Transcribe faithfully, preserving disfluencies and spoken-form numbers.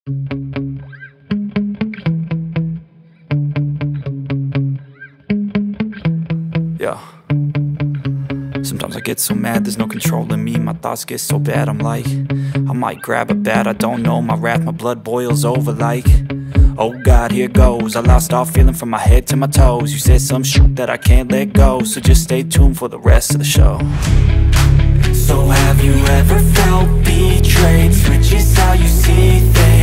Yeah. Sometimes I get so mad, there's no controlling me. My thoughts get so bad, I'm like, I might grab a bat, I don't know. My wrath, my blood boils over like, oh God, here goes. I lost all feeling from my head to my toes. You said some shit that I can't let go, so just stay tuned for the rest of the show. So have you ever felt betrayed? Switches how you see things.